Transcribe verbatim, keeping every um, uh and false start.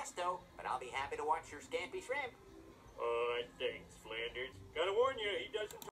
pesto, but I'll be happy to watch your scampi shrimp.